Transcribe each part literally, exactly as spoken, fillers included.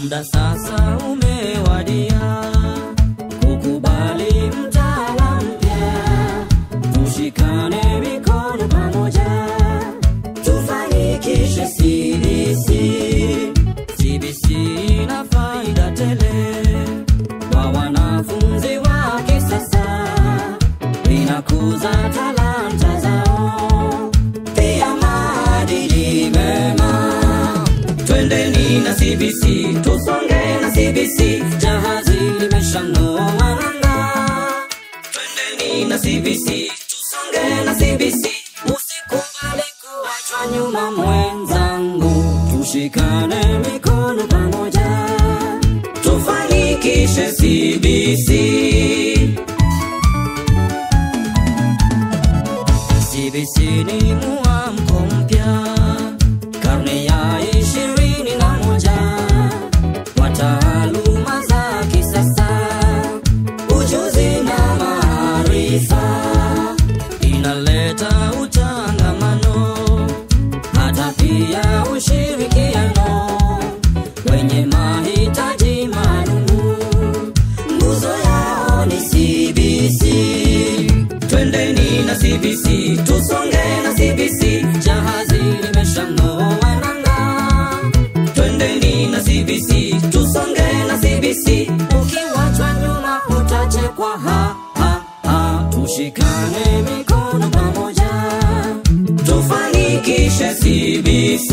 Muda sasa umewadia kukubali mtaala mpya. Tushikane mikono pamoja, tufanikishe C B C. C B C ina faida tele kwa wanafunzi wa kisasa, inakuza talanta zao, pia maadili mema. Twendeni na C B C, tusonge na C B C, jahazi limeshanoa nanga. Twendeni na C B C, tusonge na C B C, usikubali kuachwa nyuma mwenzangu. Tushikane mikono pamoja, tufanikishe C B C. C B C ni mwamko mpya, karne ya ishirini na moja, kwa taaluma za kisasa, ujuzi na maarifa. Inaleta utangamano, hata pia ushirikiano wenye mahitaji maalumu. Nguzo yao ni C B C. Twendeni na C B C, tusonge na C B C, jahazi limeshanoa nanga. Twendeni na C B C, tusonge na C B C, ukiwachwa nyuma utachekwa ha ha ha. Tushikane mikono pamoja, tufanikishe C B C.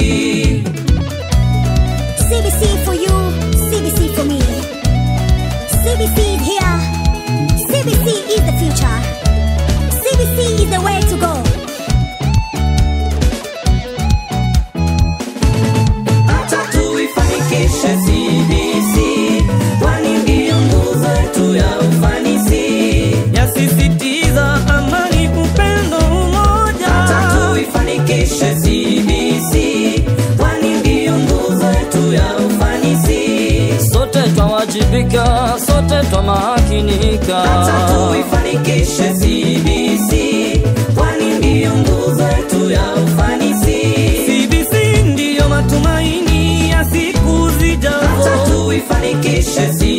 C B C for you, C B C for me. C B C is here, C B C is the future, C B C is the way to go. Acha tuifanikishe C B C, kwani ndiyo nguzo yetu ya ufanisi, yasisitiza amani, upendo, umoja. Acha tuifanikishe C B C, kwani ndiyo nguzo yetu ya ufanisi. Sote twawajibika, sote twamakinika. Acha tuifanikishe C B C, kwani ndiyo nguzo yetu ya ufanisi. C B C ndiyo matumaini ya siku zijazo. Acha tuifanikishe C B C.